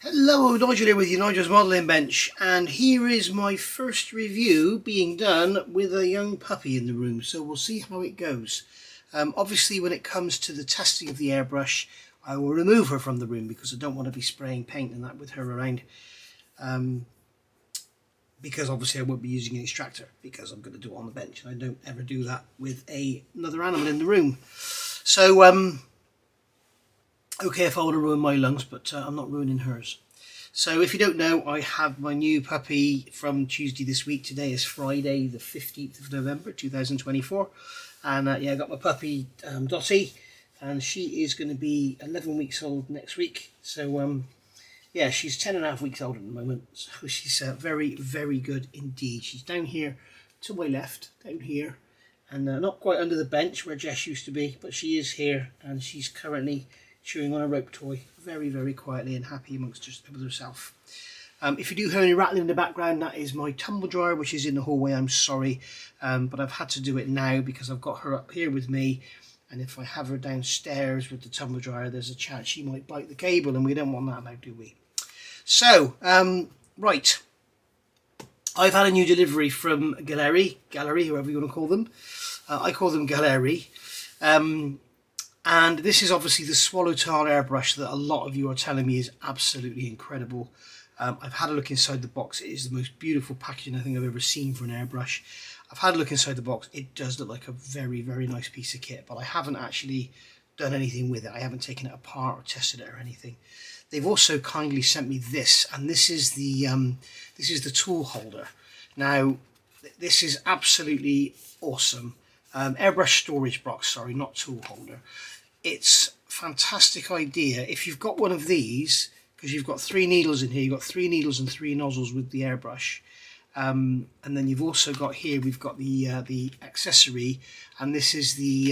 Hello, Nigel here with you, Nigel's Modelling Bench, and here is my first review being done with a young puppy in the room, so we'll see how it goes. Obviously when it comes to the testing of the airbrush, I will remove her from the room because I don't want to be spraying paint and that with her around, because obviously I won't be using an extractor because I'm going to do it on the bench and I don't ever do that with another animal in the room. So okay if I want to ruin my lungs, but I'm not ruining hers. So if you don't know, I have my new puppy from Tuesday this week. Today is Friday the 15th of November 2024, and yeah, I got my puppy Dottie, and she is going to be 11 weeks old next week. So yeah, she's 10.5 weeks old at the moment, so she's very good indeed. She's down here to my left, down here, and not quite under the bench where Jess used to be, but she is here, and she's currently chewing on a rope toy, very quietly and happy amongst herself. If you do hear any rattling in the background, that is my tumble dryer, which is in the hallway. I'm sorry, but I've had to do it now because I've got her up here with me, and if I have her downstairs with the tumble dryer, there's a chance she might bite the cable, and we don't want that now, do we? So, right, I've had a new delivery from Gaahleri, whoever you want to call them. I call them Gaahleri. And this is obviously the Swallowtail airbrush that a lot of you are telling me is absolutely incredible. I've had a look inside the box. It is the most beautiful packaging I think I've ever seen for an airbrush. I've had a look inside the box. It does look like a very nice piece of kit, but I haven't actually done anything with it. I haven't taken it apart or tested it or anything. They've also kindly sent me this, and this is the tool holder. Now, this is absolutely awesome. Airbrush storage box, sorry, not tool holder. It's a fantastic idea. If you've got one of these, because you've got 3 needles in here, you've got 3 needles and 3 nozzles with the airbrush. And then you've also got here, we've got the accessory, and this is the,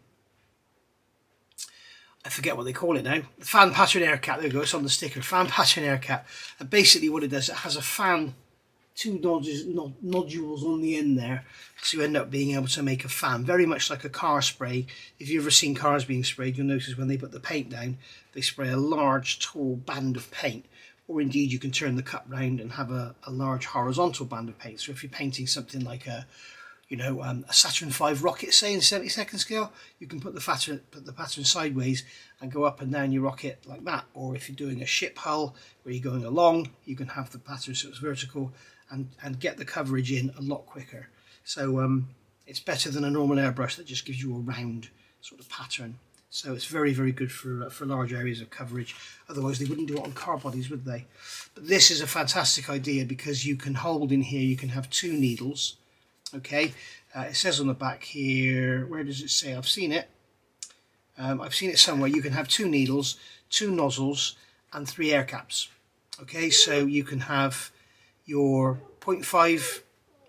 I forget what they call it now, the fan pattern air cap. There we go, it's on the sticker, fan pattern air cap. And basically what it does, it has a fan, 2 nodules on the end there, so you end up being able to make a fan, very much like a car spray. If you've ever seen cars being sprayed, you'll notice when they put the paint down, they spray a large tall band of paint, or indeed you can turn the cup round and have a large horizontal band of paint. So if you're painting something like a Saturn V rocket, say in 72nd scale, you can put the pattern sideways and go up and down your rocket like that. Or if you're doing a ship hull where you're going along, you can have the pattern so it's vertical and get the coverage in a lot quicker. So it's better than a normal airbrush that just gives you a round sort of pattern. So it's very good for large areas of coverage. Otherwise they wouldn't do it on car bodies, would they? But this is a fantastic idea because you can hold in here, you can have 2 needles. Okay, it says on the back here, where does it say? I've seen it somewhere. You can have 2 needles, 2 nozzles and 3 air caps. Okay, so you can have your 0.5,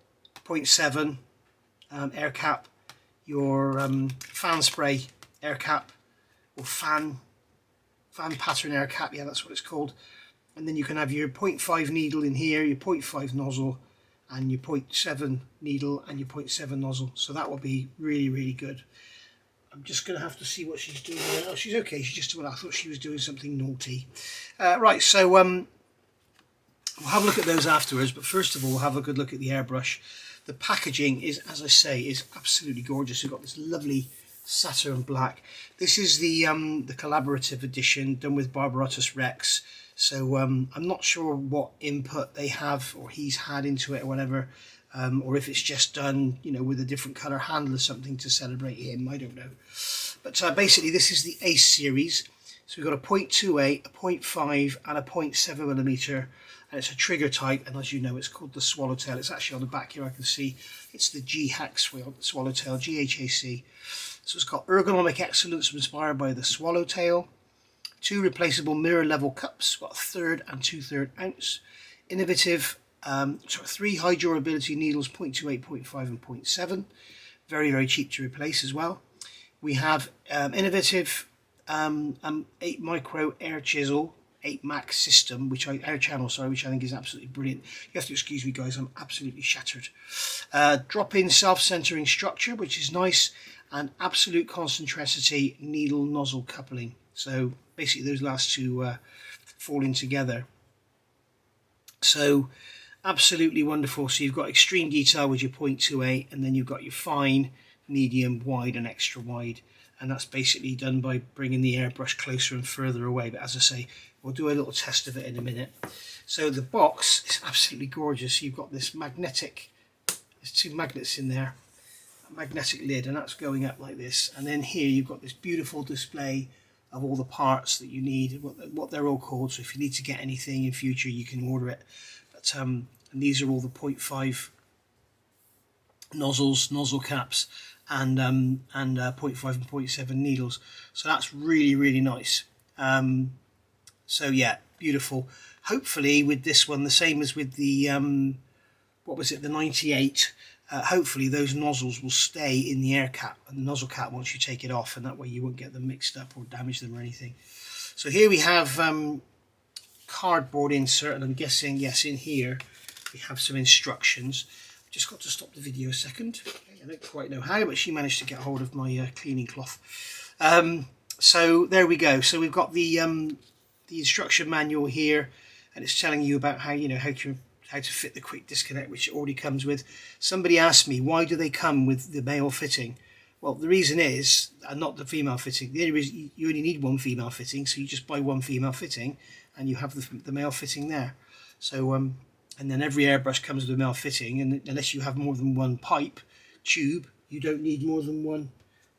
0.7 air cap, your fan spray air cap, or fan pattern air cap, yeah, that's what it's called. And then you can have your 0.5 needle in here, your 0.5 nozzle, and your 0.7 needle and your 0.7 nozzle. So that will be really good. I'm just going to have to see what she's doing there. Oh, she's okay. She's just doing, I thought she was doing something naughty. Right, so we'll have a look at those afterwards, but first of all, we'll have a good look at the airbrush. The packaging is, as I say, is absolutely gorgeous. We've got this lovely Saturn black. This is the collaborative edition done with Barbarotus Rex. So I'm not sure what input they have or he's had into it or whatever, or if it's just done, you know, with a different colour handle or something to celebrate him. I don't know. But basically, this is the Ace series. So we've got a 0.28, a 0.5, and a 0.7mm, and it's a trigger type. And as you know, it's called the Swallowtail. It's actually on the back here. I can see it's the GHAC-Swallowtail, GHAC. So it's got ergonomic excellence inspired by the Swallowtail. 2 replaceable mirror level cups, got 1/3 and 2/3 ounce. Innovative, 3 high durability needles, 0.28, 0.5 and 0.7. Very cheap to replace as well. We have innovative 8 micro air chisel, 8 max system, air channel, sorry, which I think is absolutely brilliant. You have to excuse me guys, I'm absolutely shattered. Drop-in self-centering structure, which is nice, and absolute concentricity needle nozzle coupling. So basically those last two falling together. So absolutely wonderful. So you've got extreme detail with your 0.28, and then you've got your fine, medium, wide and extra wide, and that's basically done by bringing the airbrush closer and further away. But as I say, we'll do a little test of it in a minute. So the box is absolutely gorgeous. You've got this magnetic, there's 2 magnets in there, a magnetic lid, and that's going up like this. And then here you've got this beautiful display of all the parts that you need, what they're all called. So if you need to get anything in future, you can order it. But and these are all the 0.5 nozzles, nozzle caps, and 0.5 and 0.7 needles. So that's really, really nice. So yeah, beautiful. Hopefully with this one, the same as with the what was it, the 98. Hopefully those nozzles will stay in the air cap and the nozzle cap once you take it off, and that way you won't get them mixed up or damage them or anything. So here we have cardboard insert, and I'm guessing, yes, in here we have some instructions. I've just got to stop the video a second. I don't quite know how, but she managed to get hold of my cleaning cloth. So there we go. So we've got the instruction manual here, and it's telling you about how, how to fit the quick disconnect, which it already comes with. Somebody asked me, why do they come with the male fitting? Well, the reason is, and not the female fitting. The only reason, you only need one female fitting, so you just buy one female fitting and you have the male fitting there. So and then every airbrush comes with a male fitting, and unless you have more than one pipe tube, you don't need more than one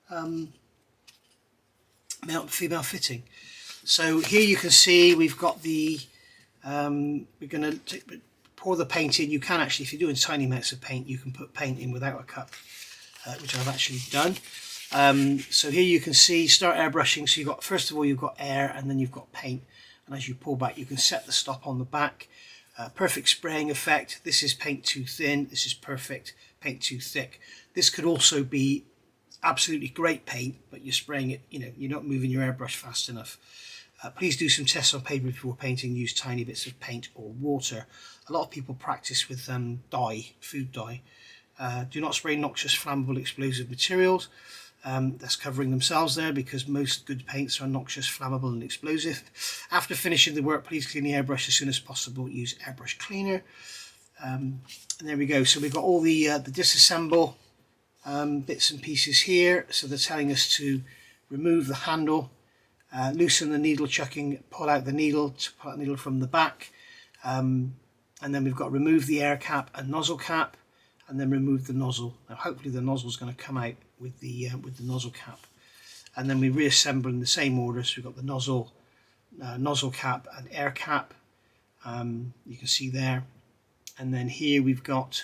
female fitting. So here you can see we've got the we're going to pour the paint in. You can actually, if you're doing tiny amounts of paint, you can put paint in without a cup, which I've actually done. So here you can see, start airbrushing. So you've got, first of all, you've got air, and then you've got paint. And as you pull back, you can set the stop on the back. Perfect spraying effect. This is paint too thin. This is perfect paint too thick. This could also be absolutely great paint, but you're spraying it, you're not moving your airbrush fast enough. Please do some tests on paper before painting. Use tiny bits of paint or water. A lot of people practice with dye, food dye. Do not spray noxious, flammable, explosive materials. That's covering themselves there, because most good paints are noxious, flammable and explosive. After finishing the work, please clean the airbrush as soon as possible. Use airbrush cleaner. And there we go. So we've got all the disassemble bits and pieces here. So they're telling us to remove the handle, loosen the needle chucking, pull out the needle from the back, and then we've got to remove the air cap and nozzle cap, and then remove the nozzle. Now hopefully the nozzle is going to come out with the nozzle cap, and then we reassemble in the same order. So we've got the nozzle, nozzle cap and air cap, you can see there, and then here we've got,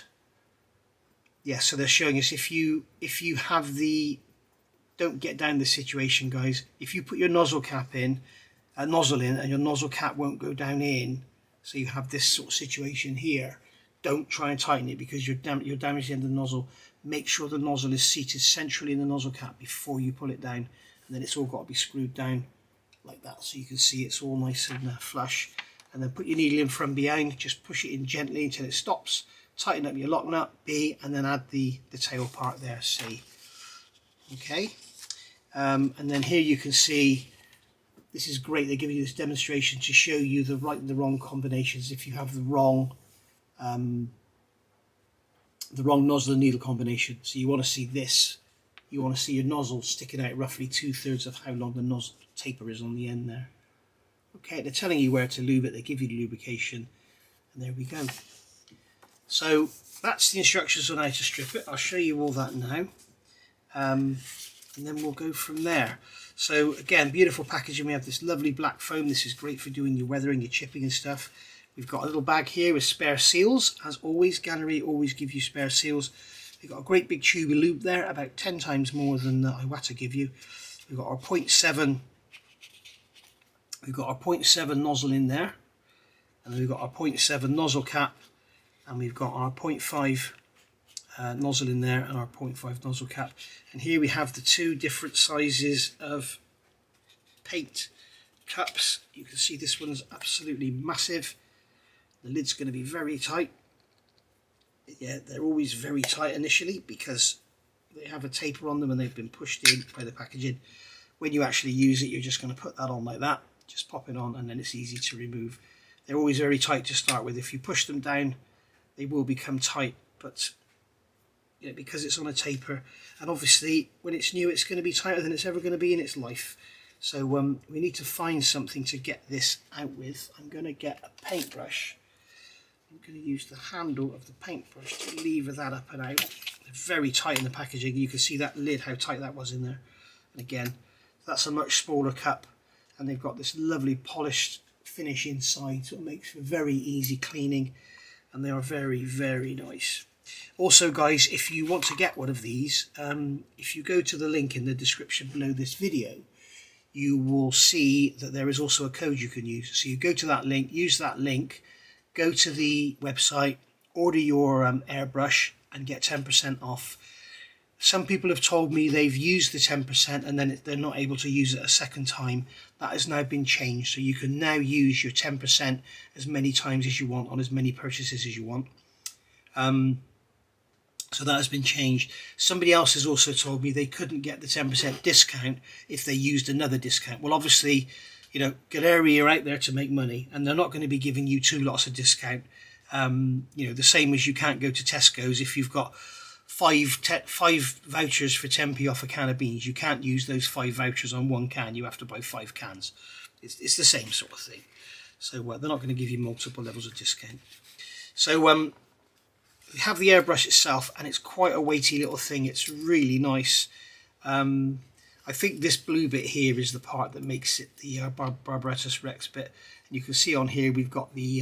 so they're showing us if you have the, don't get down this situation, guys. If you put your nozzle cap in, nozzle in, and your nozzle cap won't go down in, so you have this sort of situation here, don't try and tighten it, because you're damaging the end of the nozzle. Make sure the nozzle is seated centrally in the nozzle cap before you pull it down, and then it's all got to be screwed down like that, so you can see it's all nice and flush. And then put your needle in from behind, just push it in gently until it stops, tighten up your lock nut, B, and then add the tail part there, C. Okay. And then here you can see, this is great, they're giving you this demonstration to show you the right and the wrong combinations. If you have the wrong nozzle and needle combination, so you want to see this, you want to see your nozzle sticking out roughly 2/3 of how long the nozzle taper is on the end there. Okay, they're telling you where to lube it, they give you the lubrication, and there we go. So that's the instructions on how to strip it. I'll show you all that now. And then we'll go from there. So again, beautiful packaging. We have this lovely black foam. This is great for doing your weathering, your chipping and stuff. We've got a little bag here with spare seals. As always, Gaahleri always give you spare seals. We've got a great big tube of lube there, about 10 times more than Iwata give you. We've got our 0.7. We've got our 0.7 nozzle in there, and then we've got our 0.7 nozzle cap, and we've got our 0.5 nozzle in there, and our 0.5 nozzle cap. And here we have the 2 different sizes of paint cups. You can see this one's absolutely massive. The lid's going to be very tight. Yeah, they're always very tight initially because they have a taper on them and they've been pushed in by the packaging. When you actually use it, you're just going to put that on like that, just pop it on and then it's easy to remove. They're always very tight to start with. If you push them down, they will become tight, but yeah, because it's on a taper, and obviously when it's new it's going to be tighter than it's ever going to be in its life. So we need to find something to get this out with. I'm going to get a paintbrush. I'm going to use the handle of the paintbrush to lever that up and out. They're very tight in the packaging. You can see that lid, how tight that was in there. And again, that's a much smaller cup, and they've got this lovely polished finish inside, so it makes for very easy cleaning, and they are very, very nice. Also guys, if you want to get one of these, if you go to the link in the description below this video, you will see that there is also a code you can use. So you go to that link, use that link, go to the website, order your airbrush and get 10% off. Some people have told me they've used the 10% and then they're not able to use it a second time. That has now been changed, so you can now use your 10% as many times as you want on as many purchases as you want. So that has been changed. Somebody else has also told me they couldn't get the 10% discount if they used another discount. Well, obviously, you know, Gaahleri are out there to make money, and they're not going to be giving you 2 lots of discount. You know, the same as you can't go to Tesco's if you've got five vouchers for 10p off a can of beans. You can't use those 5 vouchers on 1 can. You have to buy 5 cans. It's the same sort of thing. So they're not going to give you multiple levels of discount. So we have the airbrush itself, and it's quite a weighty little thing. It's really nice. I think this blue bit here is the part that makes it the Barbaratus Rex bit. And you can see on here we've got the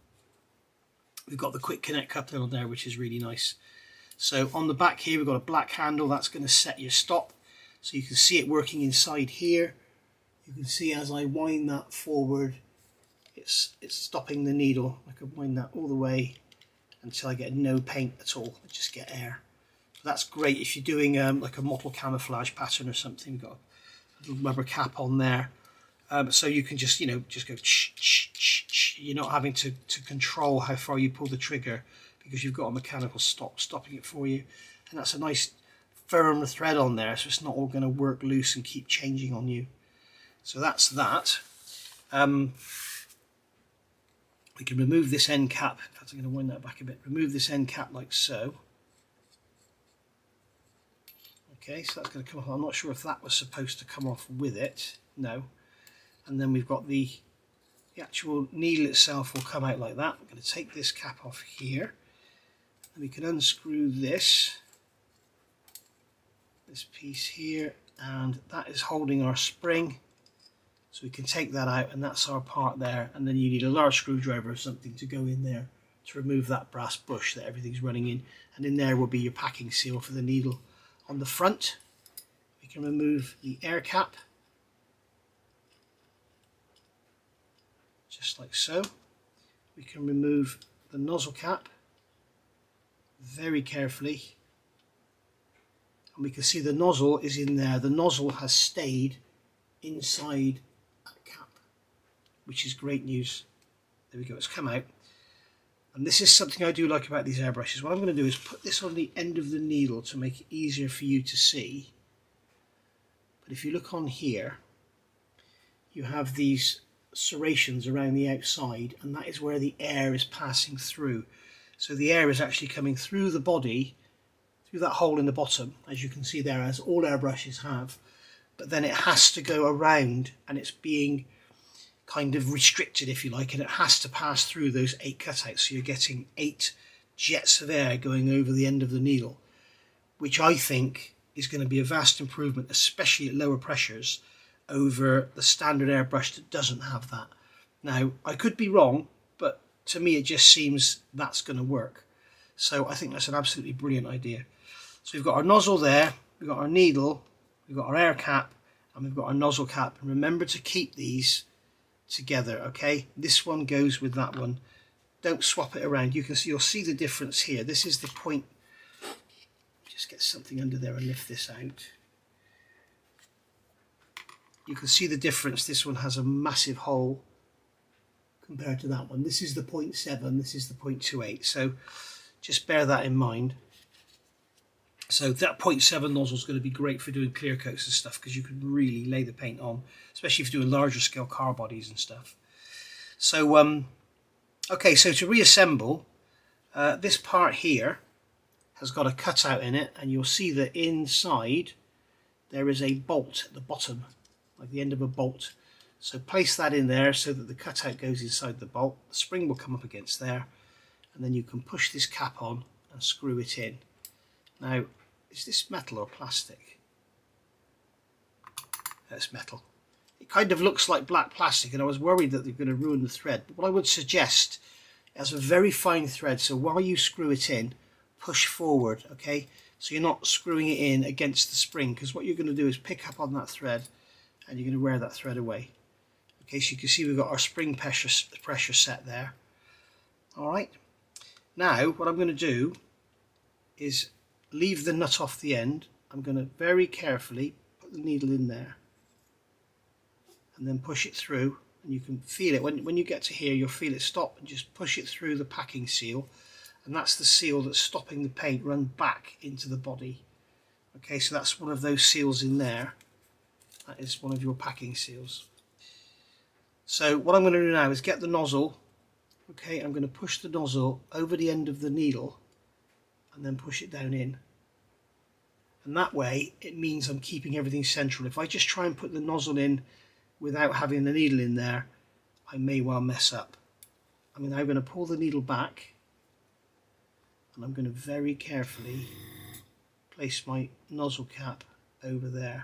quick connect coupling on there, which is really nice. So on the back here we've got a black handle that's going to set your stop. So you can see it working inside here. You can see as I wind that forward, it's stopping the needle. I can wind that all the way until I get no paint at all. I just get air. So that's great if you're doing like a mottled camouflage pattern or something. We've got a little rubber cap on there. So you can just, you know, just go you're not having to control how far you pull the trigger, because you've got a mechanical stopping it for you. And that's a nice firm thread on there, so it's not all going to work loose and keep changing on you. So that's that. We can remove this end cap. In fact, I'm going to wind that back a bit. Remove this end cap like so. Okay, so that's going to come off. I'm not sure if that was supposed to come off with it. No. And then we've got the actual needle itself will come out like that. I'm going to take this cap off here. And we can unscrew this piece here, and that is holding our spring. So we can take that out, and that's our part there. And then you need a large screwdriver or something to go in there to remove that brass bush that everything's running in. And in there will be your packing seal for the needle. On the front, we can remove the air cap, just like so. We can remove the nozzle cap very carefully. And we can see the nozzle is in there. The nozzle has stayed inside that cap, which is great news. There we go, it's come out. And this is something I do like about these airbrushes. What I'm going to do is put this on the end of the needle to make it easier for you to see. But if you look on here, you have these serrations around the outside, and that is where the air is passing through. So the air is actually coming through the body, through that hole in the bottom, as you can see there, as all airbrushes have. But then it has to go around, and it's being kind of restricted, if you like, and it has to pass through those 8 cutouts. So you're getting 8 jets of air going over the end of the needle, which I think is going to be a vast improvement, especially at lower pressures, over the standard airbrush that doesn't have that. Now, I could be wrong, but to me it just seems that's going to work. So I think that's an absolutely brilliant idea. So we've got our nozzle there, we've got our needle, we've got our air cap, and we've got our nozzle cap. And remember to keep these together, okay? This one goes with that one. Don't swap it around. You can see, you'll see the difference here. This is the point. Just get something under there and lift this out. You can see the difference. This one has a massive hole compared to that one. This is the 0.7, this is the 0.28. So just bear that in mind. So that 0.7 nozzle is going to be great for doing clear coats and stuff, because you can really lay the paint on, especially if you're doing larger scale car bodies and stuff. So okay, so to reassemble, this part here has got a cutout in it, and you'll see that inside there is a bolt at the bottom, like the end of a bolt. So place that in there so that the cutout goes inside the bolt. The spring will come up against there, and then you can push this cap on and screw it in. Now, is this metal or plastic? That's metal. It kind of looks like black plastic, and I was worried that they're going to ruin the thread. But what I would suggest, it has a very fine thread, so while you screw it in, push forward, okay? So you're not screwing it in against the spring, because what you're going to do is pick up on that thread and you're going to wear that thread away. Okay, so you can see we've got our spring pressure set there. Alright, now what I'm going to do is leave the nut off the end. I'm going to very carefully put the needle in there and then push it through, and you can feel it. When you get to here, you'll feel it stop, and just push it through the packing seal. And that's the seal that's stopping the paint run back into the body. Okay, so that's one of those seals in there. That is one of your packing seals. So what I'm going to do now is get the nozzle. Okay, I'm going to push the nozzle over the end of the needle and then push it down in. And that way it means I'm keeping everything central. If I just try and put the nozzle in without having the needle in there, I may well mess up. I'm now going to pull the needle back, and I'm going to very carefully place my nozzle cap over there,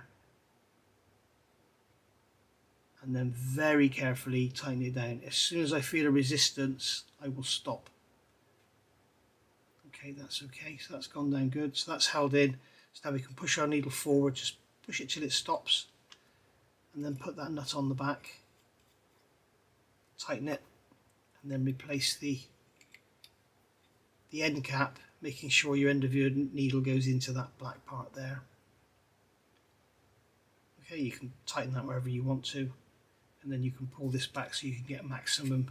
and then very carefully tighten it down. As soon as I feel a resistance, I will stop. Okay, that's okay, so that's gone down good, so that's held in. So now we can push our needle forward, just push it till it stops, and then put that nut on the back, tighten it, and then replace the end cap, making sure your end of your needle goes into that black part there. Okay, you can tighten that wherever you want to, and then you can pull this back so you can get maximum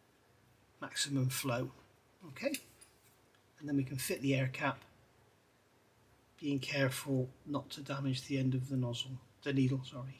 flow. Okay, and then we can fit the air cap, being careful not to damage the end of the needle, sorry.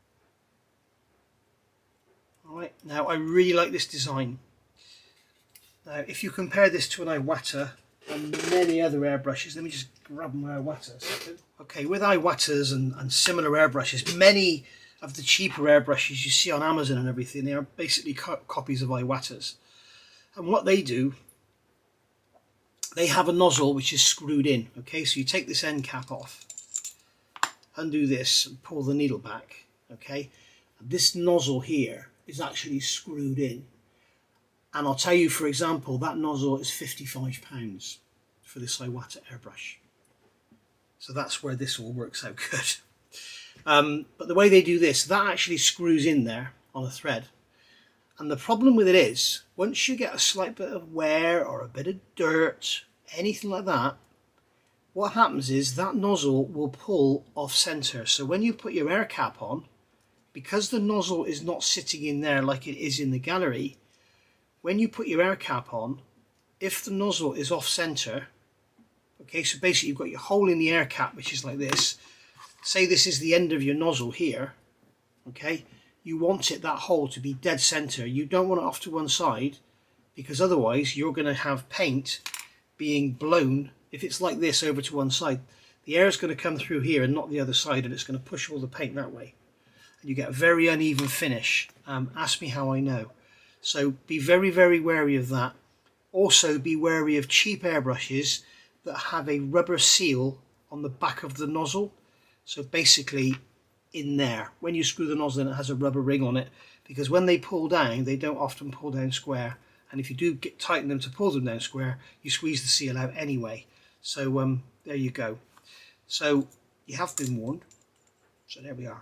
Alright, now I really like this design. Now, if you compare this to an Iwata and many other airbrushes, let me just grab my Iwata a second. Okay, with Iwatas and similar airbrushes, many of the cheaper airbrushes you see on Amazon and everything, they are basically copies of Iwatas. And what they do, they have a nozzle which is screwed in. Okay, so you take this end cap off, undo this, and pull the needle back. Okay, and this nozzle here is actually screwed in. And I'll tell you, for example, that nozzle is £55 for this Iwata airbrush. So that's where this all works out good. But the way they do this, that actually screws in there on a thread. And the problem with it is, once you get a slight bit of wear or a bit of dirt, anything like that, what happens is that nozzle will pull off center. So when you put your air cap on, because the nozzle is not sitting in there like it is in the Gaahleri, when you put your air cap on, if the nozzle is off center, okay, so basically you've got your hole in the air cap, which is like this. Say this is the end of your nozzle here, okay, you want that hole to be dead center. You don't want it off to one side, because otherwise you're going to have paint being blown. If it's like this over to one side, the air is going to come through here and not the other side, and it's going to push all the paint that way. And you get a very uneven finish. Ask me how I know. So be very, very wary of that. Also be wary of cheap airbrushes that have a rubber seal on the back of the nozzle. So basically in there, when you screw the nozzle in, it has a rubber ring on it, because when they pull down, they don't often pull down square. And if you do tighten them to pull them down square, you squeeze the seal out anyway. So there you go. So you have been warned. So there we are.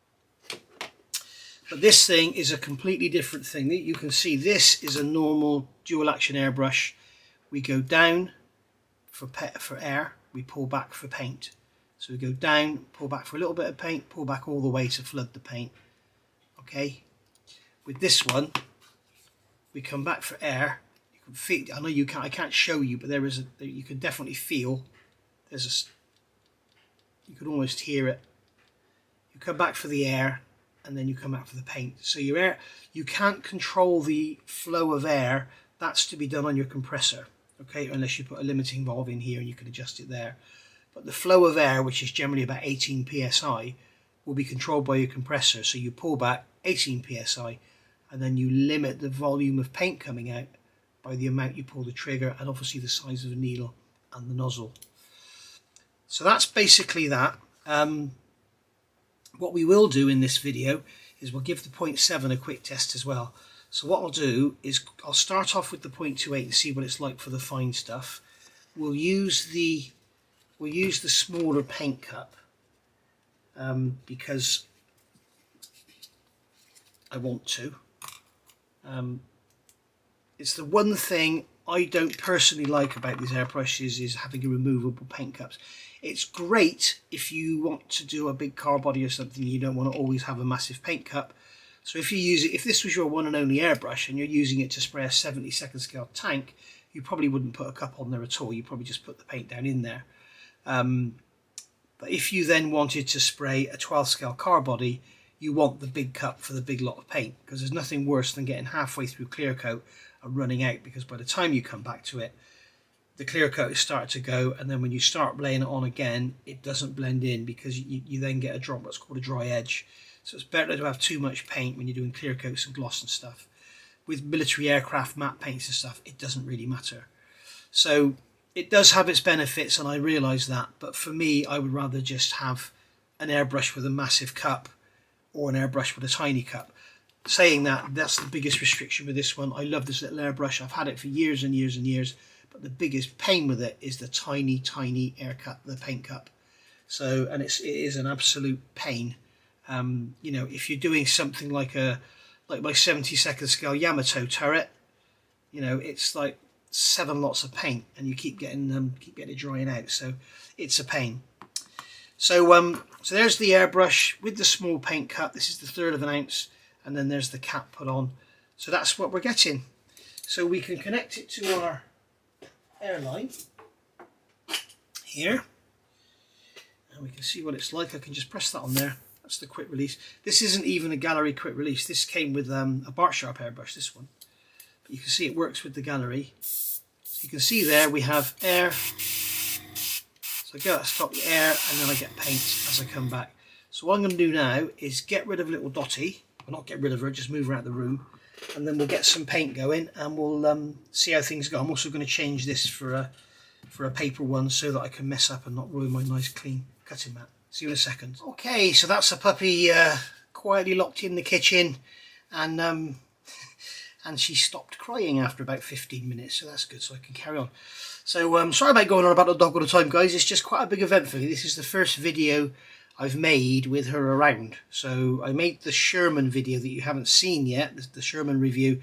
But this thing is a completely different thing. You can see this is a normal dual action airbrush. We go down for air, we pull back for paint. So we go down, pull back for a little bit of paint, pull back all the way to flood the paint. Okay. With this one, we come back for air. You can feel. I know you can't. I can't show you, but there is you can definitely feel. There's You can almost hear it. You come back for the air, and then you come back for the paint. So your air, you can't control the flow of air. That's to be done on your compressor, okay, unless you put a limiting valve in here and you can adjust it there. But the flow of air, which is generally about 18 psi, will be controlled by your compressor. So you pull back 18 psi, and then you limit the volume of paint coming out by the amount you pull the trigger, and obviously the size of the needle and the nozzle. So that's basically that. What we will do in this video is we'll give the 0.7 a quick test as well. So what I'll do is I'll start off with the 0.28 and see what it's like for the fine stuff. We'll use the smaller paint cup because I want to. It's the one thing I don't personally like about these airbrushes is having a removable paint cups. It's great if you want to do a big car body or something, you don't want to always have a massive paint cup. So if you use it, if this was your one and only airbrush and you're using it to spray a 72nd scale tank, you probably wouldn't put a cup on there at all. You probably just put the paint down in there. But if you then wanted to spray a 12 scale car body, you want the big cup for the big lot of paint, because there's nothing worse than getting halfway through clear coat and running out, because by the time you come back to it, the clear coat is starting to go, and then when you start laying it on again, it doesn't blend in because you then get a drop, what's called a dry edge. So it's better to have too much paint when you're doing clear coats and gloss and stuff. With military aircraft matte paints and stuff, it doesn't really matter. So it does have its benefits, and I realise that, but for me, I would rather just have an airbrush with a massive cup or an airbrush with a tiny cup. Saying that, that's the biggest restriction with this one. I love this little airbrush. I've had it for years and years and years, but the biggest pain with it is the tiny the paint cup. So, and it is an absolute pain. You know, if you're doing something like my 72nd scale Yamato turret, you know, it's like 7 lots of paint, and you keep getting it drying out. So it's a pain. So so there's the airbrush with the small paint cup. This is the 1/3 of an ounce, and then there's the cap put on. So that's what we're getting. So we can connect it to our airline here, and we can see what it's like. I can just press that on there. That's the quick release. This isn't even a Gaahleri quick release. This came with a Bart Sharp airbrush, this one. But you can see it works with the Gaahleri. So you can see there we have air. So I go to stop the air, and then I get paint as I come back. So what I'm going to do now is get rid of little Dotty. Well, not get rid of her, just move her out of the room. And then we'll get some paint going, and we'll see how things go. I'm also going to change this for a paper one so that I can mess up and not ruin my nice clean cutting mat. See you in a second. Okay, so that's a puppy quietly locked in the kitchen, and she stopped crying after about 15 minutes, so that's good, so I can carry on. So sorry about going on about the dog all the time, guys. It's just quite a big event for me. This is the first video I've made with her around. So I made the Sherman video that you haven't seen yet, the Sherman review.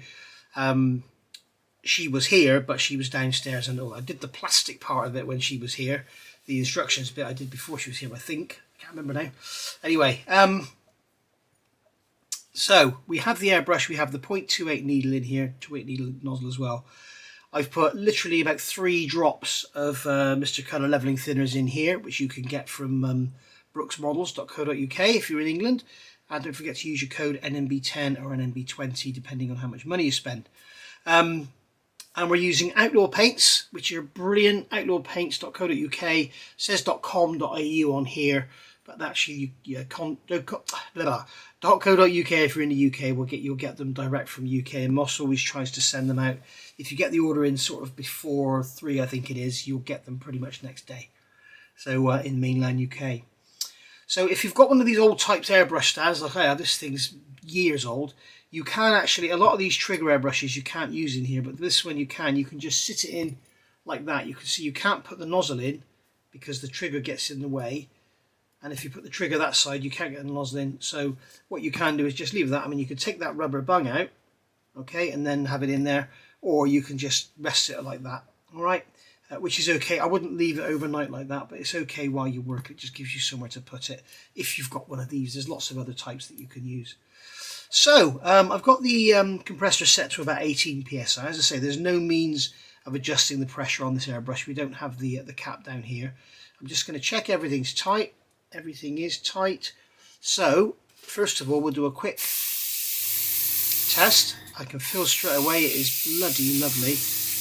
She was here, but she was downstairs, and I did the plastic part of it when she was here. The instructions bit I did before she was here, I think. I can't remember now. Anyway, so we have the airbrush, we have the 0.28 needle in here, 0.28 needle nozzle as well. I've put literally about 3 drops of Mr. Colour levelling thinners in here, which you can get from brooksmodels.co.uk if you're in England. And don't forget to use your code NMB10 or NMB20 depending on how much money you spend. And we're using Outlaw Paints, which are brilliant. Outlawpaints.co.uk, says .com.au on here, but actually .co.uk if you're in the UK. You'll get them direct from UK, and Moss always tries to send them out. If you get the order in sort of before 3, I think it is, you'll get them pretty much next day. So in mainland UK. So if you've got one of these old types airbrush stands, like I have, this thing's years old, you can actually, a lot of these trigger airbrushes you can't use in here, but this one you can. You can just sit it in like that. You can see you can't put the nozzle in because the trigger gets in the way. And if you put the trigger that side, you can't get the nozzle in. So what you can do is just leave that. I mean, you could take that rubber bung out, okay, and then have it in there, or you can just rest it like that, all right, which is okay. I wouldn't leave it overnight like that, but it's okay while you work. It just gives you somewhere to put it if you've got one of these. There's lots of other types that you can use. So I've got the compressor set to about 18 psi. As I say, there's no means of adjusting the pressure on this airbrush. We don't have the cap down here. I'm just going to check everything's tight. everything is tight. So first of all, we'll do a quick test. I can feel straight away it is bloody lovely.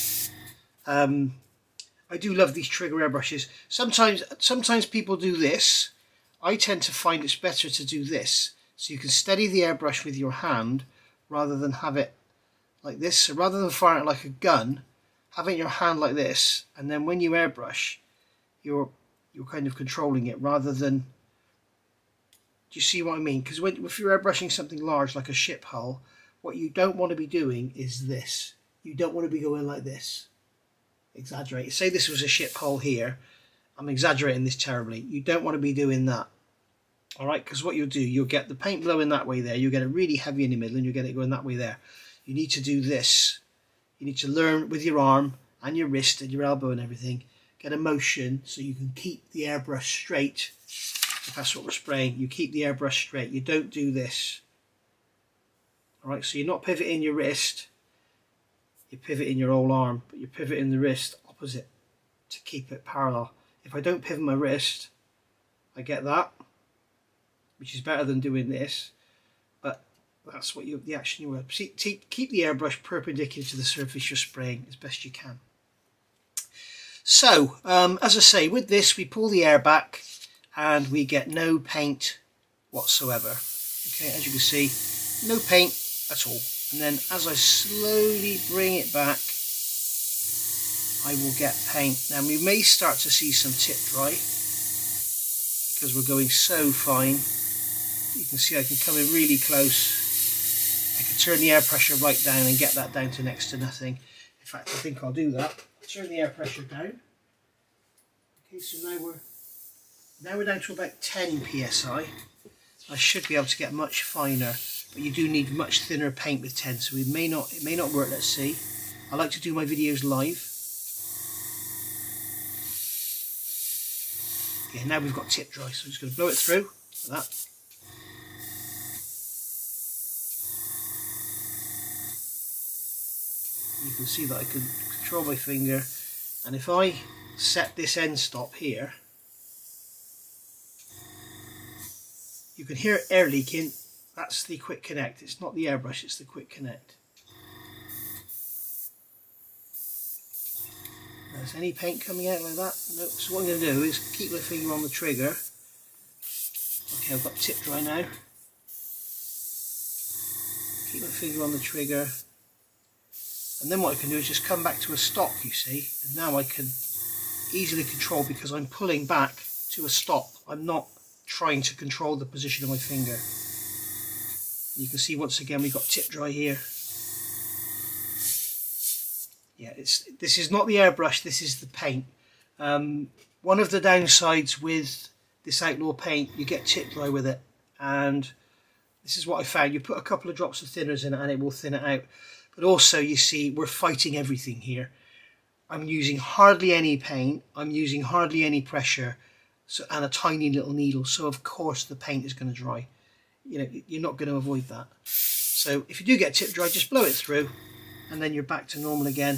I do love these trigger airbrushes. Sometimes people do this. I tend to find it's better to do this, so you can steady the airbrush with your hand rather than have it like this. So rather than firing it like a gun, having your hand like this, and then when you airbrush, you're kind of controlling it rather than. Do you see what I mean? Because if you're airbrushing something large like a ship hull, what you don't want to be doing is this. You don't want to be going like this. Exaggerate. Say this was a ship hull here. I'm exaggerating this terribly. You don't want to be doing that. Alright, because what you'll do, you'll get the paint blowing that way there. You'll get it really heavy in the middle and you'll get it going that way there. You need to do this. You need to learn with your arm and your wrist and your elbow and everything. Get a motion so you can keep the airbrush straight. If that's what we're spraying, you keep the airbrush straight. You don't do this. Alright, so you're not pivoting your wrist. You're pivoting your whole arm, but you're pivoting the wrist opposite to keep it parallel. If I don't pivot my wrist, I get that, which is better than doing this, but that's what the action you will. Keep the airbrush perpendicular to the surface you're spraying as best you can. So, as I say, with this we pull the air back and we get no paint whatsoever. Okay, as you can see, no paint at all. And then as I slowly bring it back, I will get paint. Now we may start to see some tip dry because we're going so fine. You can see I can come in really close. I can turn the air pressure right down and get that down to next to nothing. In fact, I think I'll do that. Turn the air pressure down. Okay, so now we're down to about 10 psi. I should be able to get much finer, but you do need much thinner paint with 10, so it may not work. Let's see. I like to do my videos live. Yeah, now we've got tip dry, so I'm just going to blow it through like that. You can see that I can control my finger, and if I set this end stop here, you can hear air leaking. That's the quick connect. It's not the airbrush, it's the quick connect. There's any paint coming out like that? Nope. So what I'm going to do is keep my finger on the trigger. Okay, I've got tip dry now. Keep my finger on the trigger. And then what I can do is just come back to a stop, you see. And now I can easily control because I'm pulling back to a stop. I'm not trying to control the position of my finger. You can see once again we've got tip dry here. Yeah, this is not the airbrush, this is the paint. One of the downsides with this outlaw paint, you get tip dry with it, and this is what I found. You put a couple of drops of thinners in it and it will thin it out. But also, you see, we're fighting everything here. I'm using hardly any paint, I'm using hardly any pressure, and a tiny little needle, so of course the paint is going to dry. You know, you're not going to avoid that. So if you do get tip dry, just blow it through and then you're back to normal again,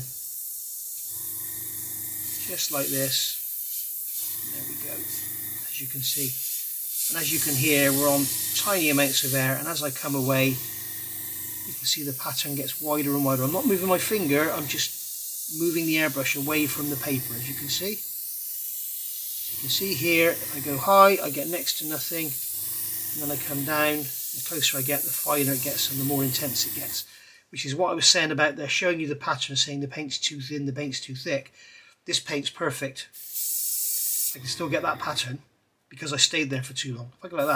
just like this. There we go, as you can see. And as you can hear, we're on tiny amounts of air, and as I come away, you can see the pattern gets wider and wider. I'm not moving my finger, I'm just moving the airbrush away from the paper, as you can see. You can see here, if I go high, I get next to nothing, and then I come down. The closer I get, the finer it gets and the more intense it gets, which is what I was saying about there, showing you the pattern, saying the paint's too thin, the paint's too thick. This paint's perfect. I can still get that pattern because I stayed there for too long. If I go like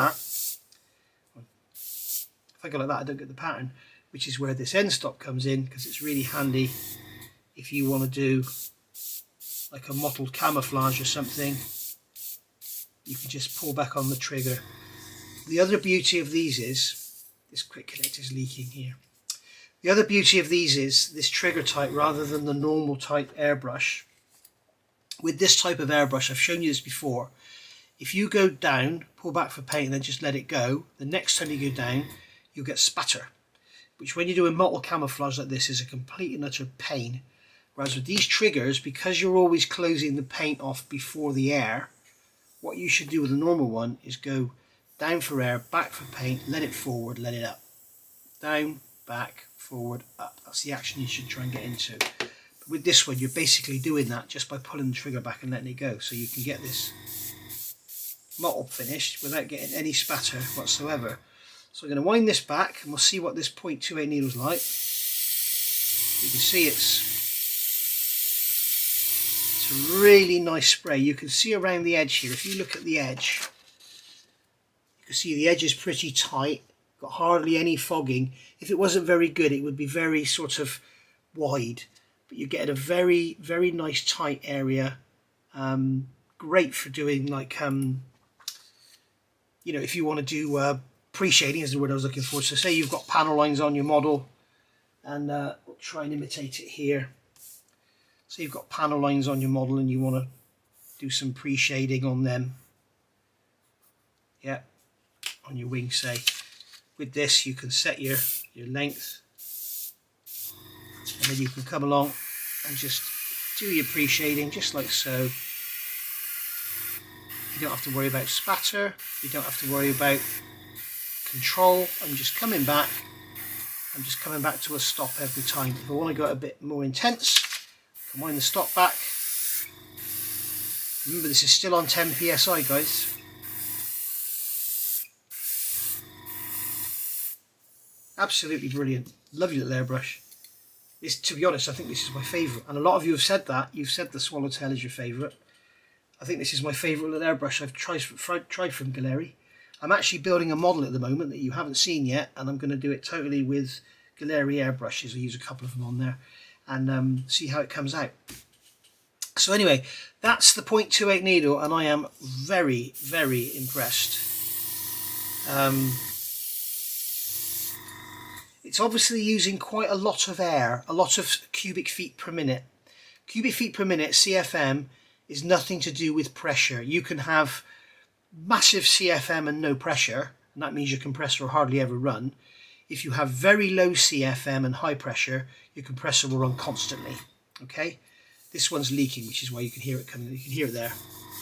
that, I don't get the pattern, which is where this end stop comes in, because it's really handy if you want to do like a mottled camouflage or something. You can just pull back on the trigger. The other beauty of these is, this quick connect is leaking here. The other beauty of these is this trigger type rather than the normal type airbrush. With this type of airbrush, I've shown you this before, if you go down, pull back for paint and then just let it go, the next time you go down, you'll get spatter, which when you're doing mottled camouflage like this is a complete and utter pain. Whereas with these triggers, because you're always closing the paint off before the air, what you should do with a normal one is go down for air, back for paint, let it forward, let it up. Down, back, forward, up. That's the action you should try and get into. But with this one, you're basically doing that just by pulling the trigger back and letting it go. So you can get this mottled finished without getting any spatter whatsoever. So I'm going to wind this back and we'll see what this 0.28 needle's like. You can see it's a really nice spray. You can see around the edge here, if you look at the edge, you can see the edge is pretty tight, got hardly any fogging. If it wasn't very good, it would be very sort of wide, but you get a very, very nice tight area. Great for doing like, you know, if you want to do pre-shading is the word I was looking for. So say you've got panel lines on your model, and we'll try and imitate it here. So you've got panel lines on your model and you want to do some pre-shading on them. Yeah, on your wing, say. With this you can set your length, and then you can come along and just do your pre-shading just like so. You don't have to worry about spatter, you don't have to worry about control. I'm just coming back to a stop every time. If I want to go a bit more intense, I can wind the stop back. Remember, this is still on 10 psi, guys. Absolutely brilliant. Lovely little airbrush. This, to be honest, I think this is my favourite. And a lot of you have said that. You've said the Swallowtail is your favourite. I think this is my favourite little airbrush I've tried from Gaahleri. I'm actually building a model at the moment that you haven't seen yet, and I'm going to do it totally with Gaahleri airbrushes. I use a couple of them on there, and see how it comes out. So anyway, that's the 0.28 needle, and I am very, very impressed. It's obviously using quite a lot of air, a lot of cubic feet per minute. Cubic feet per minute, CFM, is nothing to do with pressure. You can have massive CFM and no pressure, and that means your compressor will hardly ever run. If you have very low CFM and high pressure, your compressor will run constantly. Okay, this one's leaking, which is why you can hear it coming. You can hear it there.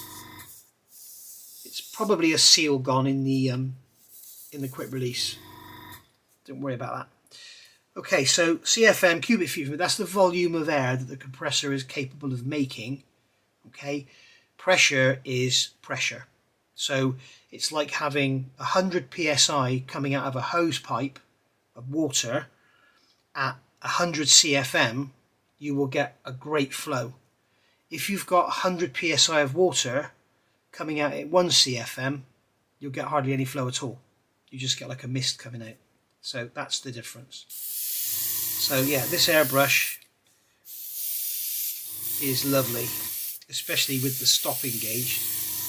It's probably a seal gone in the quick release. Don't worry about that. Okay, so CFM, cubic feet, that's the volume of air that the compressor is capable of making. Okay, pressure is pressure. So it's like having 100 psi coming out of a hose pipe of water at 100 CFM, you will get a great flow. If you've got 100 psi of water coming out at 1 CFM, you'll get hardly any flow at all. You just get like a mist coming out. So that's the difference. So yeah, this airbrush is lovely, especially with the stop engaged.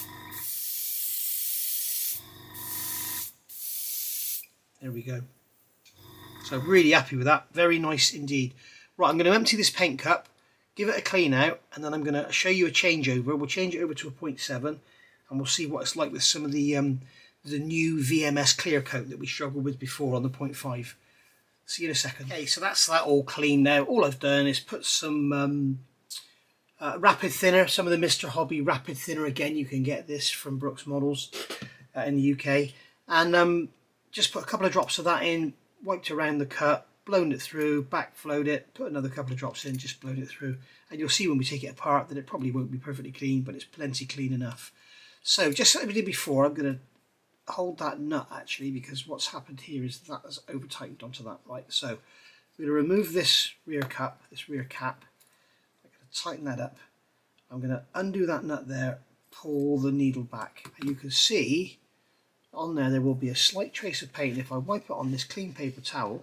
There we go. So really happy with that. Very nice indeed. Right, I'm going to empty this paint cup, give it a clean out, and then I'm going to show you a changeover. We'll change it over to a 0.7, and we'll see what it's like with some of the new VMS clear coat that we struggled with before on the 0.5. See you in a second. Okay, so that's that all clean now. All I've done is put some rapid thinner, some of the Mr. Hobby rapid thinner. Again, you can get this from Brooks Models in the UK, and just put a couple of drops of that in, wiped around the cut, blown it through, backflowed it, put another couple of drops in, just blown it through, and you'll see when we take it apart that it probably won't be perfectly clean, but it's plenty clean enough. So just like we did before, I'm going to hold that nut actually, because what's happened here is that has over tightened onto that. Right, so I'm going to remove this rear cap. I'm going to tighten that up. I'm going to undo that nut there, pull the needle back, and you can see on there will be a slight trace of paint. If I wipe it on this clean paper towel,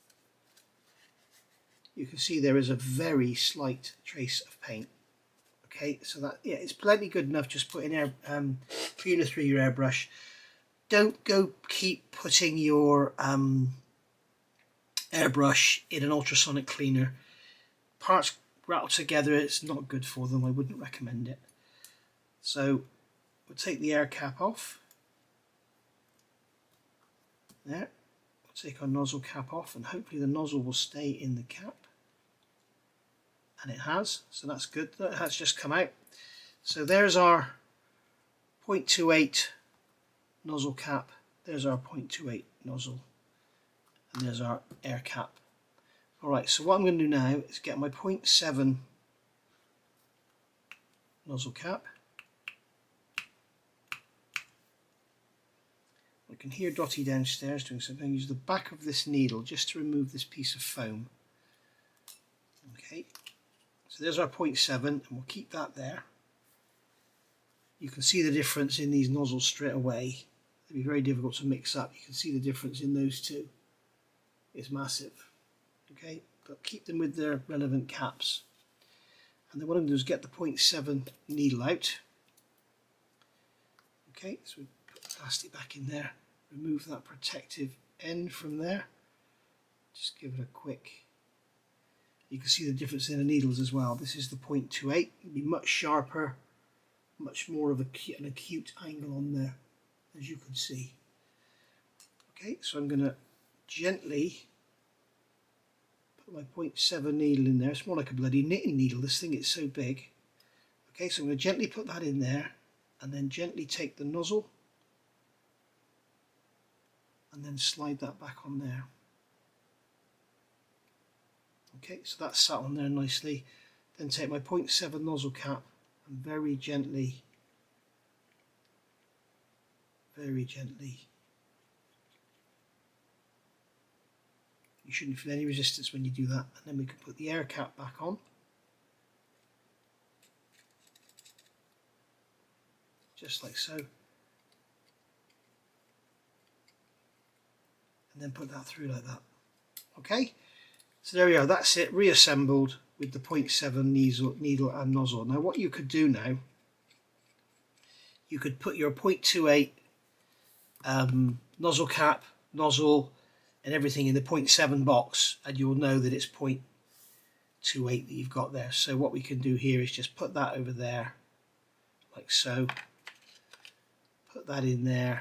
you can see there is a very slight trace of paint. Okay, so that, yeah, it's plenty good enough. Just putting air cleaner through your airbrush. Don't go keep putting your airbrush in an ultrasonic cleaner. Parts rattle together, it's not good for them. I wouldn't recommend it. So we'll take the air cap off. There. We'll take our nozzle cap off, and hopefully the nozzle will stay in the cap. And it has, so that's good. That has just come out. So there's our .28 nozzle cap. There's our .28 nozzle, and there's our air cap. Alright, so what I'm going to do now is get my .7 nozzle cap. I can hear Dotty downstairs doing something. I'm going to use the back of this needle just to remove this piece of foam. Okay, so there's our .7, and we'll keep that there. You can see the difference in these nozzles straight away. It'll be very difficult to mix up. You can see the difference in those two. It's massive. Okay, but keep them with their relevant caps. And then what I'm going to do is get the .7 needle out. Okay, so we put the plastic back in there. Remove that protective end from there. Just give it a quick. You can see the difference in the needles as well. This is the .28. It'll be much sharper, much more of an acute angle on there, as you can see. Okay, so I'm going to gently put my .7 needle in there. It's more like a bloody knitting needle. This thing is so big. Okay, so I'm going to gently put that in there, and then gently take the nozzle and then slide that back on there. Okay, so that's sat on there nicely. Then take my .7 nozzle cap and very gently, you shouldn't feel any resistance when you do that, and then we can put the air cap back on. Just like so. And then put that through like that. Okay, so there we are, that's it, reassembled with the .7 needle and nozzle. Now what you could do now, you could put your .28 nozzle cap, nozzle and everything in the .7 box, and you'll know that it's .28 that you've got there. So what we can do here is just put that over there like so, put that in there,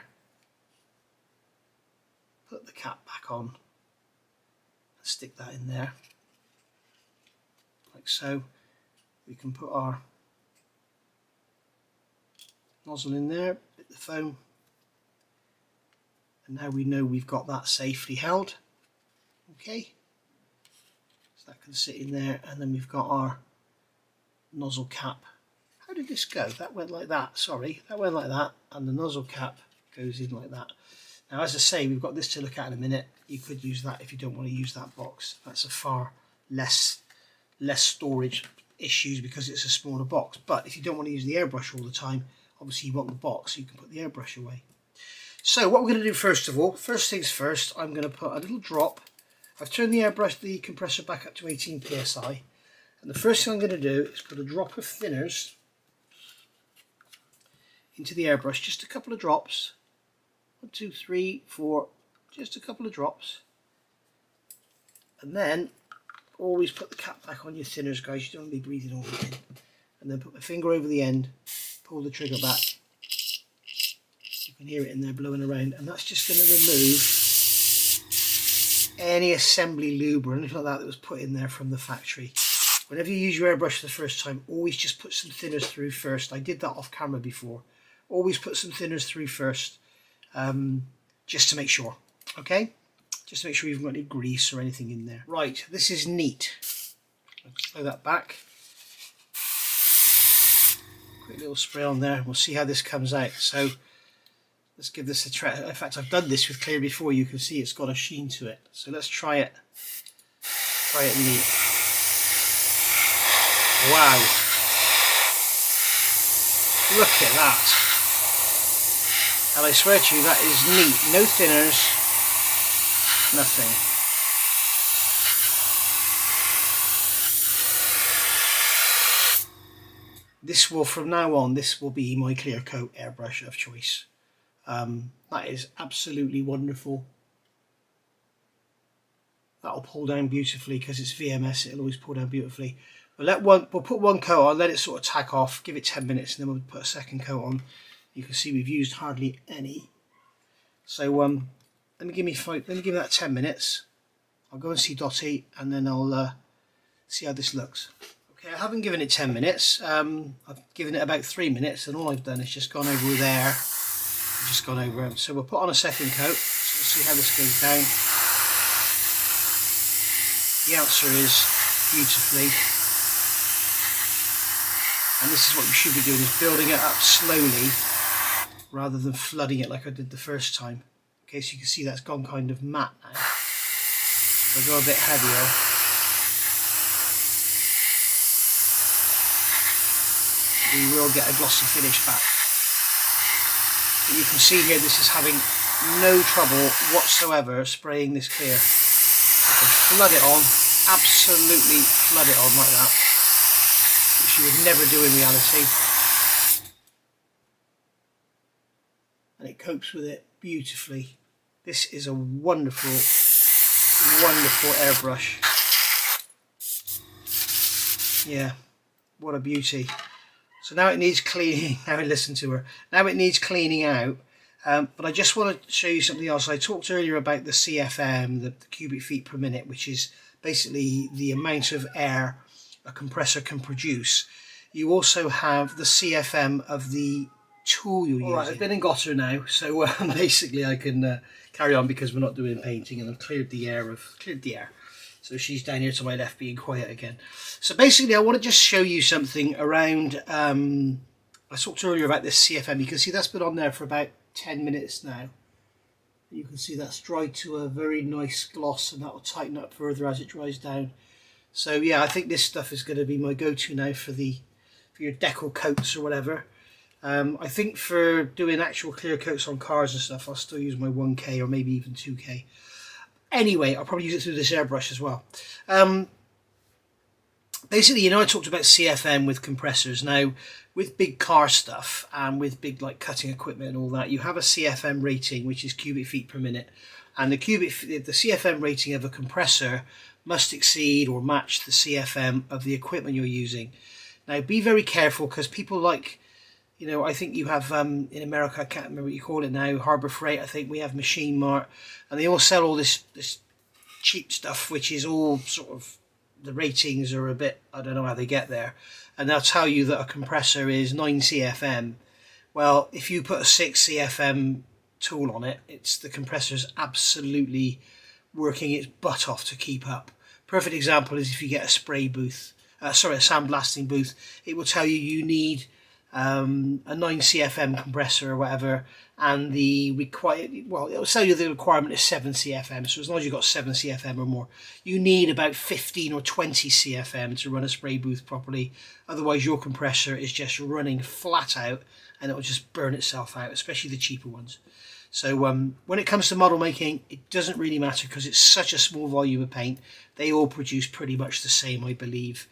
put the cap back on and stick that in there like so. We can put our nozzle in there, bit the foam, and now we know we've got that safely held. Okay, so that can sit in there, and then we've got our nozzle cap. How did this go? That went like that, sorry, that went like that, and the nozzle cap goes in like that. Now as I say, we've got this to look at in a minute. You could use that if you don't want to use that box. That's a far less storage issues because it's a smaller box. But if you don't want to use the airbrush all the time, obviously you want the box so you can put the airbrush away. So what we're going to do first of all, first things first, I'm going to put a little drop. I've turned the compressor back up to 18 psi, and the first thing I'm going to do is put a drop of thinners into the airbrush, just a couple of drops. 1, 2, 3, 4, just a couple of drops. And then always put the cap back on your thinners, guys. You don't want to be breathing all the time. And then put my finger over the end, pull the trigger back. You can hear it in there blowing around, and that's just going to remove any assembly lube or anything like that was put in there from the factory. Whenever you use your airbrush for the first time, always just put some thinners through first. I did that off camera before. Always put some thinners through first, just to make sure. Okay, just to make sure you've got any grease or anything in there. Right, this is neat. Let's throw that back. Quick little spray on there. We'll see how this comes out. So let's give this a try. In fact, I've done this with clear before. You can see it's got a sheen to it. So let's try it. Try it neat. Wow! Look at that. And I swear to you, that is neat. No thinners, nothing. This will, from now on, this will be my clear coat airbrush of choice. That is absolutely wonderful. That'll pull down beautifully because it's VMS. It'll always pull down beautifully. But we'll put one coat on, let it sort of tack off, give it 10 minutes, and then we'll put a second coat on. You can see we've used hardly any. So let me give that 10 minutes. I'll go and see Dotty, and then I'll see how this looks. Okay, I haven't given it 10 minutes. I've given it about 3 minutes, and all I've done is just gone over with air. Just gone over it. So we'll put on a second coat. So we'll see how this goes down. The answer is beautifully. And this is what you should be doing, is building it up slowly rather than flooding it like I did the first time. Okay, so you can see that's gone kind of matte now. So I'll go a bit heavier. We will get a glossy finish back. But you can see here this is having no trouble whatsoever spraying this clear. I can flood it on, absolutely flood it on like that, which you would never do in reality. And it copes with it beautifully. This is a wonderful, wonderful airbrush. Yeah, what a beauty. So now it needs cleaning. Now listen to her. Now it needs cleaning out. But I just want to show you something else. I talked earlier about the CFM, the cubic feet per minute, which is basically the amount of air a compressor can produce. You also have the CFM of the tool you're using. Alright, I've been in Gaahleri now, so basically I can carry on because we're not doing painting, and I've cleared the air. So she's down here to my left being quiet again. So basically I want to just show you something around, I talked earlier about this CFM. You can see that's been on there for about 10 minutes now. You can see that's dried to a very nice gloss, and that will tighten up further as it dries down. So yeah, I think this stuff is going to be my go-to now for your decal coats or whatever. I think for doing actual clear coats on cars and stuff, I'll still use my 1K or maybe even 2K. Anyway, I'll probably use it through this airbrush as well. Basically, you know, I talked about CFM with compressors. Now, with big car stuff and with big like cutting equipment and all that, you have a CFM rating, which is cubic feet per minute. And the CFM rating of a compressor must exceed or match the CFM of the equipment you're using. Now, be very careful, because people like, you know, I think you have in America, I can't remember what you call it now, Harbor Freight, I think we have Machine Mart, and they all sell all this cheap stuff, which is all sort of, the ratings are a bit, I don't know how they get there, and they'll tell you that a compressor is 9 CFM. Well, if you put a 6 CFM tool on it, the compressor's absolutely working its butt off to keep up. Perfect example is if you get a spray booth, a sandblasting booth, it will tell you need a 9 CFM compressor or whatever, and the required, well, it'll tell you the requirement is 7 CFM. So as long as you've got 7 CFM or more, you need about 15 or 20 CFM to run a spray booth properly. Otherwise your compressor is just running flat out and it'll just burn itself out, especially the cheaper ones. So when it comes to model making, it doesn't really matter, because it's such a small volume of paint. They all produce pretty much the same, I believe.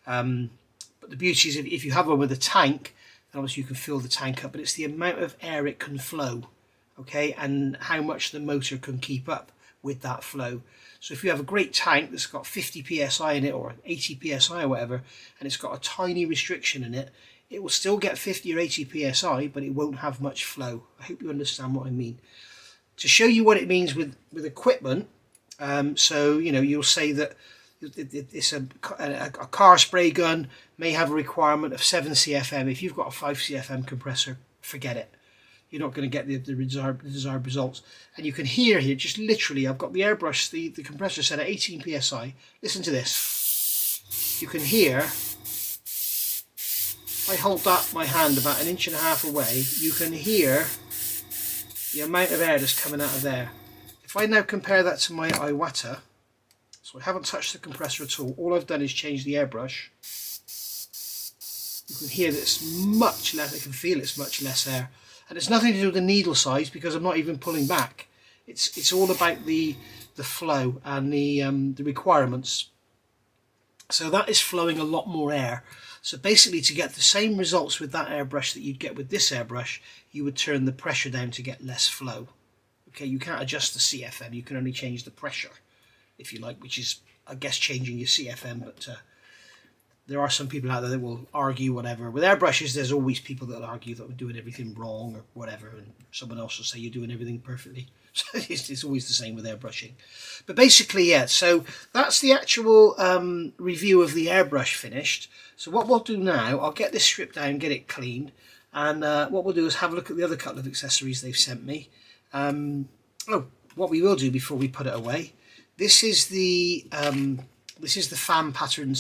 But the beauty is if you have one with a tank, then obviously you can fill the tank up, but it's the amount of air it can flow, okay, and how much the motor can keep up with that flow. So if you have a great tank that's got 50 psi in it, or 80 psi or whatever, and it's got a tiny restriction in it, it will still get 50 or 80 psi, but it won't have much flow. I hope you understand what I mean. To show you what it means with equipment, so you know, you'll say that it's a car spray gun may have a requirement of 7 CFM. If you've got a 5 CFM compressor, forget it. You're not going to get the desired results. And you can hear here, just literally, I've got the airbrush, the compressor set at 18 psi. Listen to this. You can hear, if I hold up my hand about 1.5 inches away, you can hear the amount of air that's coming out of there. If I now compare that to my Iwata, so I haven't touched the compressor at all I've done is change the airbrush. You can hear that it's much less, I can feel it's much less air. And it's nothing to do with the needle size, because I'm not even pulling back. It's all about the flow and the requirements. So that is flowing a lot more air. So basically, to get the same results with that airbrush that you'd get with this airbrush, you would turn the pressure down to get less flow. Okay, you can't adjust the CFM, you can only change the pressure, if you like, which is, I guess, changing your CFM, but there are some people out there that will argue whatever. With airbrushes, there's always people that will argue that we're doing everything wrong or whatever, and someone else will say you're doing everything perfectly. So it's always the same with airbrushing. But basically, yeah, so that's the actual review of the airbrush finished. So what we'll do now, I'll get this stripped down, get it cleaned, and what we'll do is have a look at the other couple of accessories they've sent me. What we will do before we put it away, this is the fan pattern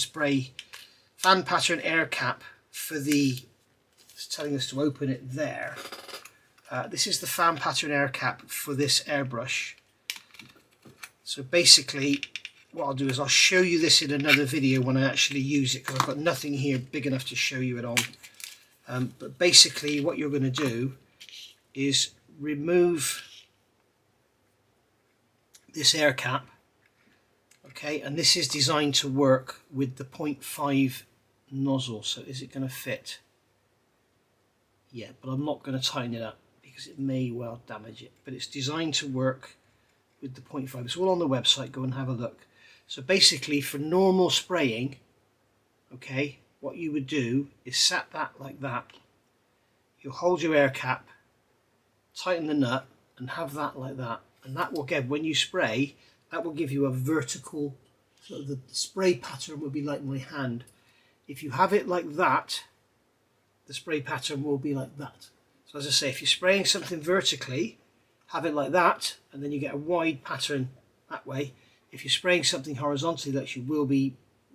air cap for the, it's telling us to open it there. This is the fan pattern air cap for this airbrush. So basically what I'll do is I'll show you this in another video when I actually use it, because I've got nothing here big enough to show you it on. But basically what you're going to do is remove this air cap, okay, and this is designed to work with the 0.5 nozzle. So is it going to fit? Yeah, but I'm not going to tighten it up because it may well damage it, but it's designed to work with the 0.5. It's all on the website, go and have a look. So basically for normal spraying, okay, what you would do is set that like that. You'll hold your air cap, tighten the nut and have that like that, and that will give, when you spray, that will give you a vertical, so the spray pattern will be like my hand. If you have it like that, the spray pattern will be like that. So as I say, if you're spraying something vertically, have it like that, and then you get a wide pattern that way. If you're spraying something horizontally, that you will be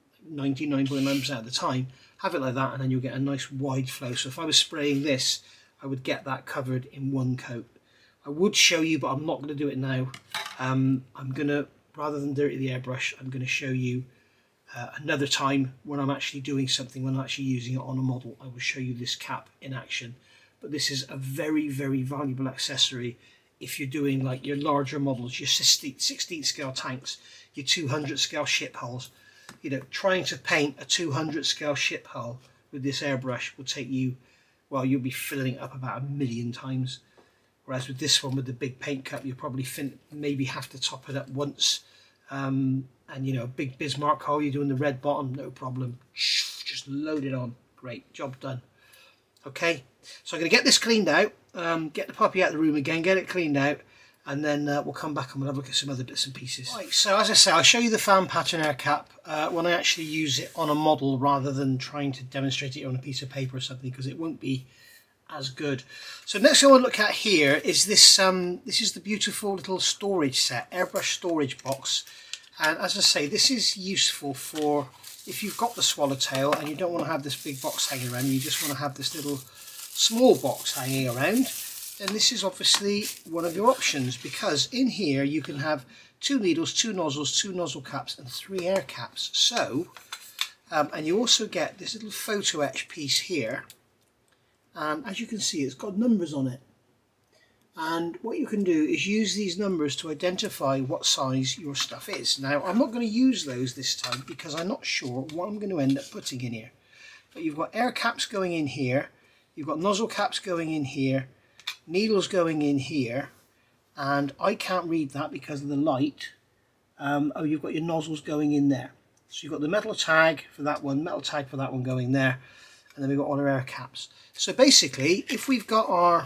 99.9% of the time, have it like that, and then you'll get a nice wide flow. So if I was spraying this, I would get that covered in one coat. I would show you, but I'm not going to do it now. I'm going to, rather than dirty the airbrush, I'm going to show you another time when I'm actually doing something, when I'm actually using it on a model. I will show you this cap in action. But this is a very, very valuable accessory if you're doing like your larger models, your 16th scale tanks, your 200 scale ship hulls. You know, trying to paint a 200 scale ship hull with this airbrush will take you, well, you'll be filling it up about 1,000,000 times. Whereas with this one, with the big paint cup, you'll probably maybe have to top it up once. And you know, a big Bismarck hull, you're doing the red bottom, no problem. Just load it on. Great, job done. Okay, so I'm going to get this cleaned out, get the puppy out of the room again, get it cleaned out, and then we'll come back and we'll have a look at some other bits and pieces. Right, so as I say, I'll show you the fan pattern air cap when I actually use it on a model rather than trying to demonstrate it on a piece of paper or something, because it won't be as good. So next thing I want to look at here is this. This is the beautiful little storage set, airbrush storage box. And as I say, this is useful for if you've got the swallowtail and you don't want to have this big box hanging around, you just want to have this little small box hanging around, then this is obviously one of your options, because in here you can have 2 needles, 2 nozzles, 2 nozzle caps and 3 air caps. So, and you also get this little photo etch piece here, and as you can see, it's got numbers on it. And what you can do is use these numbers to identify what size your stuff is. Now, I'm not going to use those this time because I'm not sure what I'm going to end up putting in here. But you've got air caps going in here, you've got nozzle caps going in here, needles going in here, and I can't read that because of the light. Oh, you've got your nozzles going in there. So you've got the metal tag for that one, metal tag for that one going there, and then we've got all our air caps. So basically, if we've got our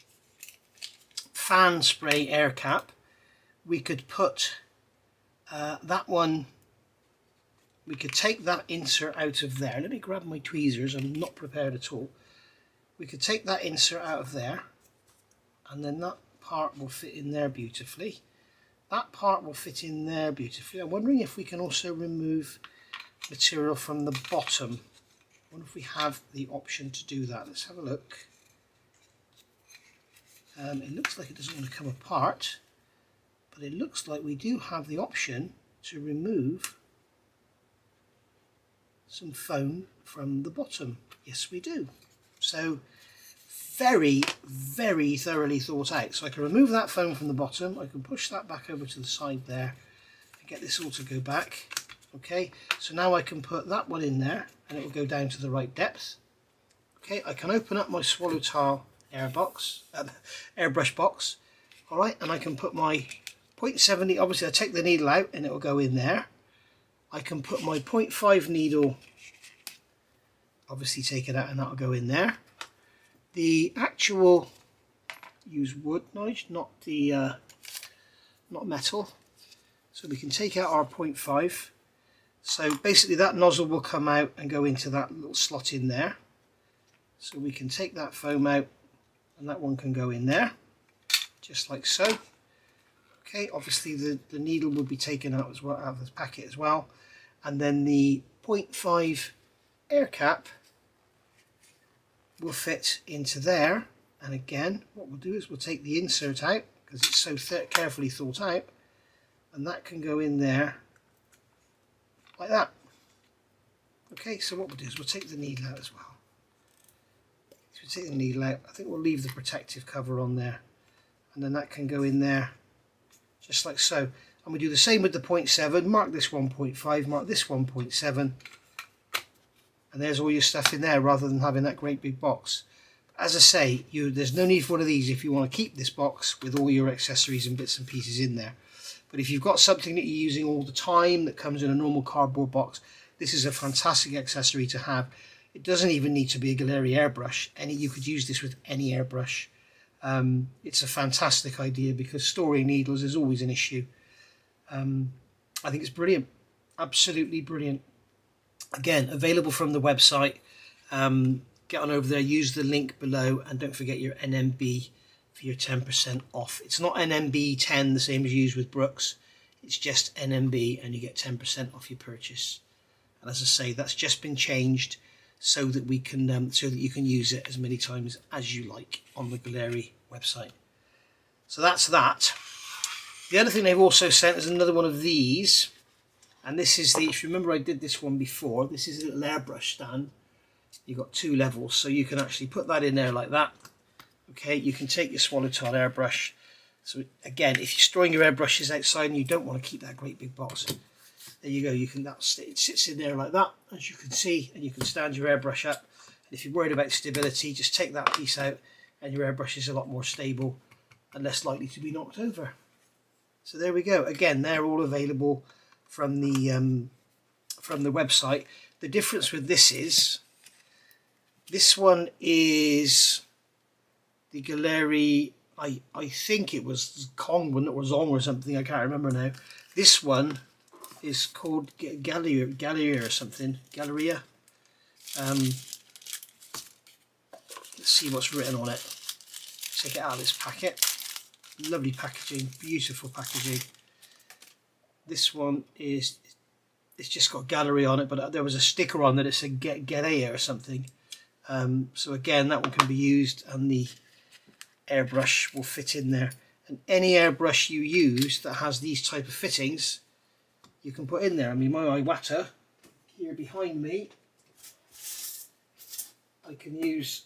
fan spray air cap, we could put that one, we could take that insert out of there. Let me grab my tweezers, I'm not prepared at all. We could take that insert out of there, and then that part will fit in there beautifully. That part will fit in there beautifully. I'm wondering if we can also remove material from the bottom. I wonder if we have the option to do that. Let's have a look. It looks like it doesn't want to come apart, but it looks like we do have the option to remove some foam from the bottom. Yes, we do. So very, very thoroughly thought out. So I can remove that foam from the bottom, I can push that back over to the side there and get this all to go back. Okay, so now I can put that one in there and it will go down to the right depth. Okay, I can open up my Swallowtail airbrush box, alright, and I can put my 0.70, obviously I take the needle out and it will go in there. I can put my 0.5 needle, obviously take it out and that will go in there. The actual, use wood knife, not the not metal. So we can take out our 0.5. So basically that nozzle will come out and go into that little slot in there. So we can take that foam out and that one can go in there, just like so. Okay, obviously the needle will be taken out as well, out of the packet as well. And then the 0.5 air cap will fit into there. And again, what we'll do is we'll take the insert out because it's so carefully thought out, and that can go in there like that. Okay, so what we'll do is we'll take the needle out as well. So we'll take the needle out. I think we'll leave the protective cover on there, and then that can go in there just like so. And we do the same with the 0.7. Mark this 1.5, mark this 1.7, and there's all your stuff in there rather than having that great big box. As I say, there's no need for one of these if you want to keep this box with all your accessories and bits and pieces in there. But if you've got something that you're using all the time that comes in a normal cardboard box, this is a fantastic accessory to have. It doesn't even need to be a Gaahleri airbrush. You could use this with any airbrush. It's a fantastic idea because storing needles is always an issue. I think it's brilliant, absolutely brilliant. Again, available from the website. Get on over there, use the link below, and don't forget your NMB for your 10% off. It's not NMB 10 the same as you use with Brooks, it's just NMB, and you get 10% off your purchase. And as I say, that's just been changed so that we can so that you can use it as many times as you like on the Gaahleri website. So that's that. The other thing they've also sent is another one of these, and this is the, if you remember I did this one before, this is a little airbrush stand. You've got 2 levels, so you can actually put that in there like that. Okay, you can take your Swallowtail airbrush. So again, if you're storing your airbrushes outside and you don't want to keep that great big box, there you go. You can, it sits in there like that, as you can see, and you can stand your airbrush up. And if you're worried about stability, just take that piece out, and your airbrush is a lot more stable and less likely to be knocked over. So there we go. Again, they're all available from the website. The difference with this is, this one is the Gaahleri, I think it was Kong one, or Zong or something, I can't remember now. This one is called Gaahleri or something, Gaahleri. Let's see what's written on it. Take it out of this packet. Lovely packaging, beautiful packaging. This one is, it's just got Gaahleri on it, but there was a sticker on that it said Gaahleri or something. So again, that one can be used, and the airbrush will fit in there. And any airbrush you use that has these type of fittings, you can put in there. I mean, my Iwata here behind me, I can use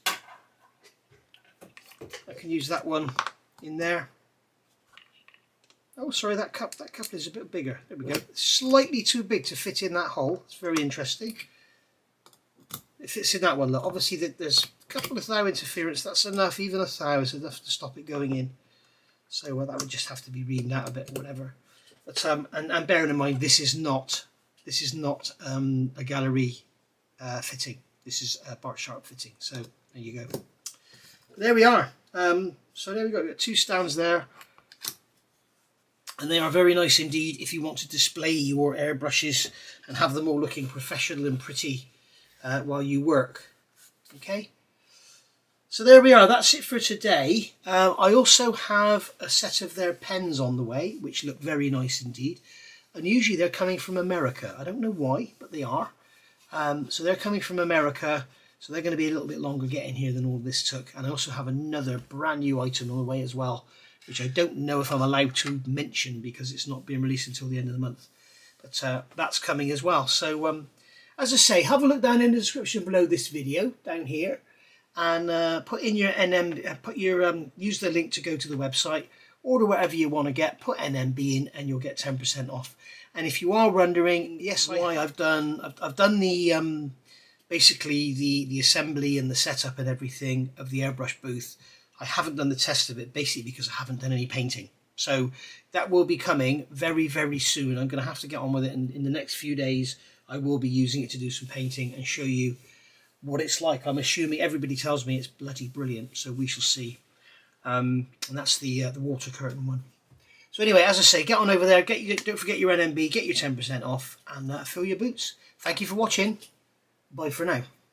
that one in there. Oh, sorry, that cup is a bit bigger. There we go. It's slightly too big to fit in that hole. It's very interesting. It fits in that one. Look, obviously there's a couple of thou interference. That's enough. Even a thou is enough to stop it going in. So that would just have to be reamed out a bit, or whatever. But and bearing in mind, this is not a Gaahleri fitting. This is a Bart Sharp fitting. So there you go. There we are. So there we go. We've got 2 stands there. And they are very nice indeed if you want to display your airbrushes and have them all looking professional and pretty while you work. Okay, so there we are. That's it for today. I also have a set of their pens on the way, which look very nice indeed. And usually they're coming from America. I don't know why, but they are. So they're coming from America. So they're going to be a little bit longer getting here than all this took. And I also have another brand new item on the way as well, which I don't know if I'm allowed to mention because it's not being released until the end of the month. But that's coming as well. So as I say, have a look down in the description below this video, down here, and put in your use the link to go to the website, order whatever you want to get, put NMB in, and you'll get 10% off. And if you are wondering, yes, I've done the basically the assembly and the setup and everything of the airbrush booth. I haven't done the test of it, basically because I haven't done any painting. So that will be coming very, very soon. I'm going to have to get on with it in the next few days. I will be using it to do some painting and show you what it's like. I'm assuming everybody tells me it's bloody brilliant, so we shall see. And that's the water curtain one. So anyway, as I say, get on over there, don't forget your NMB, get your 10% off, and fill your boots. Thank you for watching. Bye for now.